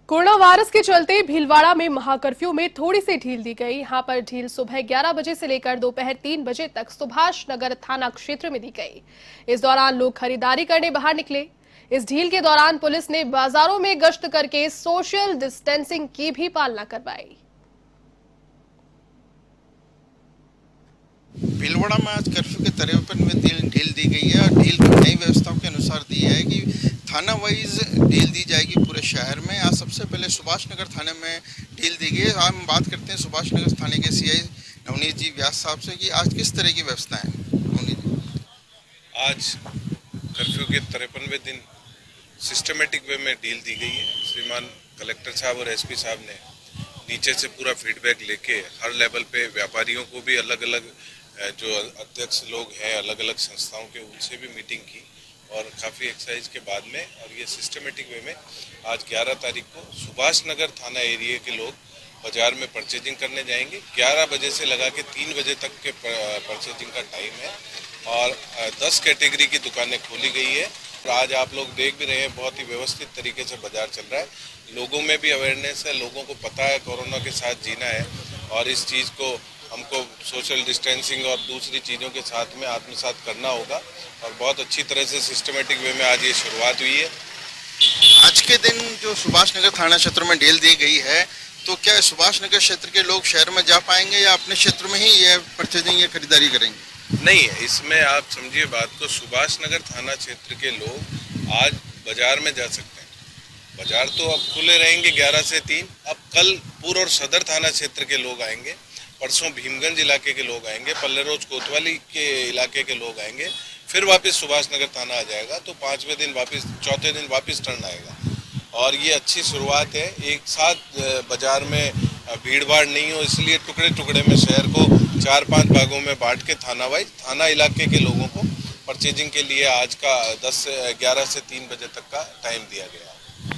Corona virus के चलते भीलवाड़ा में महाकर्फ्यू में थोड़ी सी ढील दी गई। यहां पर ढील सुबह 11 बजे से लेकर दोपहर 3 बजे तक सुभाष नगर थाना क्षेत्र में दी गई। इस दौरान लोग खरीदारी करने बाहर निकले। इस ढील के दौरान पुलिस ने बाजारों में गश्त करके सोशल डिस्टेंसिंग की भी पालना करवाई। भीलवाड़ा में आज कर्फ्यू के 53वें ढील दी गई है और ढील नई व्यवस्थाओं के अनुसार दी है कि थाना वाइज ढील दी जाएगी पूरे शहर में। आज सबसे पहले सुभाष नगर थाने में ढील दी गई है। हम बात करते हैं सुभाष नगर थाने के सीआई नवनीत जी व्यास साहब से कि आज किस तरह की व्यवस्था है। नवनीत जी, आज कर्फ्यू के 53वें दिन सिस्टमेटिक वे में ढील दी गई है। श्रीमान कलेक्टर साहब और एसपी साहब ने नीचे से पूरा फीडबैक लेके हर लेवल पे व्यापारियों को भी अलग अलग जो अध्यक्ष लोग हैं अलग अलग संस्थाओं के उनसे भी मीटिंग की और काफ़ी एक्सरसाइज के बाद में और ये सिस्टमेटिक वे में आज 11 तारीख को सुभाष नगर थाना एरिया के लोग बाजार में परचेजिंग करने जाएंगे। 11 बजे से लगा के 3 बजे तक के परचेजिंग का टाइम है और 10 कैटेगरी की दुकानें खोली गई है। आज आप लोग देख भी रहे हैं बहुत ही व्यवस्थित तरीके से बाजार चल रहा है। लोगों में भी अवेयरनेस है, लोगों को पता है कोरोना के साथ जीना है और इस चीज़ को हमको सोशल डिस्टेंसिंग और दूसरी चीज़ों के साथ में आत्मसात करना होगा और बहुत अच्छी तरह से सिस्टमेटिक वे में आज ये शुरुआत हुई है। आज के दिन जो सुभाष नगर थाना क्षेत्र में ढील दी गई है, तो क्या सुभाष नगर क्षेत्र के लोग शहर में जा पाएंगे या अपने क्षेत्र में ही ये परचेजिंग या खरीदारी करेंगे? नहीं, इसमें आप समझिए बात को, सुभाष नगर थाना क्षेत्र के लोग आज बाजार में जा सकते हैं। बाजार तो अब खुले रहेंगे 11 से 3। अब कल पूर्व और सदर थाना क्षेत्र के लोग आएंगे, परसों भीमगंज इलाके के लोग आएंगे, पल्लेरोज कोतवाली के इलाके के लोग आएंगे, फिर वापस सुभाष नगर थाना आ जाएगा। तो 5वें दिन वापस, चौथे दिन वापस टर्न आएगा और ये अच्छी शुरुआत है। एक साथ बाजार में भीड़ भाड़ नहीं हो, इसलिए टुकड़े टुकड़े में शहर को 4-5 भागों में बांट के थाना वाइज थाना इलाके के लोगों को परचेजिंग के लिए आज का 11 से 3 बजे तक का टाइम दिया गया।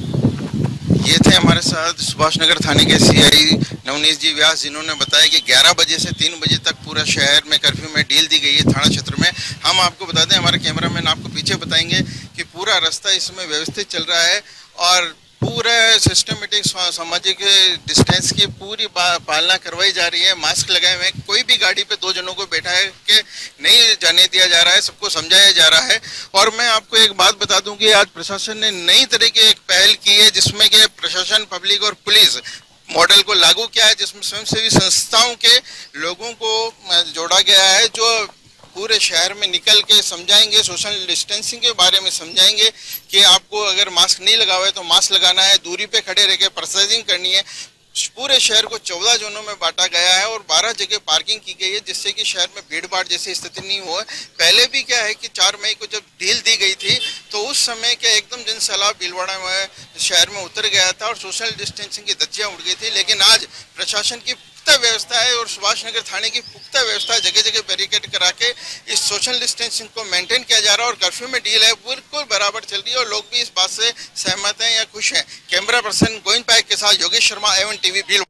ये थे हमारे साथ सुभाष नगर थाने के सीआई नवनीत जी व्यास, जिन्होंने बताया कि 11 बजे से 3 बजे तक पूरा शहर में कर्फ्यू में ढील दी गई है थाना क्षेत्र में। हम आपको बता दें, हमारे कैमरामैन आपको पीछे बताएंगे कि पूरा रास्ता इसमें व्यवस्थित चल रहा है और पूरा सिस्टमेटिक सामाजिक डिस्टेंस की पूरी पालना करवाई जा रही है। मास्क लगाए हुए हैं, कोई भी गाड़ी पे 2 जनों को बैठा है कि नहीं जाने दिया जा रहा है, सबको समझाया जा रहा है। और मैं आपको एक बात बता दूं कि आज प्रशासन ने नई तरह की एक पहल की है, जिसमें कि प्रशासन, पब्लिक और पुलिस मॉडल को लागू किया है, जिसमें स्वयंसेवी संस्थाओं के लोगों को जोड़ा गया है, जो पूरे शहर में निकल के समझाएंगे, सोशल डिस्टेंसिंग के बारे में समझाएंगे कि आपको अगर मास्क नहीं लगा हुआ है तो मास्क लगाना है, दूरी पे खड़े रह के परचेजिंग करनी है। पूरे शहर को 14 जोनों में बांटा गया है और 12 जगह पार्किंग की गई है, जिससे कि शहर में भीड़ भाड़ जैसी स्थिति नहीं हो। पहले भी क्या है कि 4 मई को जब ढील दी गई थी तो उस समय क्या एकदम जनसैलाब भीलवाड़ा में शहर में उतर गया था और सोशल डिस्टेंसिंग की धज्जियां उड़ गई थी। लेकिन आज प्रशासन की पुख्ता व्यवस्था है और सुभाष नगर थाने की पुख्ता व्यवस्था है, जगह जगह बैरिकेड करा के इस सोशल डिस्टेंसिंग को मेंटेन किया जा रहा है और कर्फ्यू में ढील है बिल्कुल बराबर चल रही है और लोग भी इस बात से सहमत हैं या खुश हैं। कैमरा पर्सन गोविंद पायक के साथ योगेश शर्मा, A1 TV भीलवाड़ा।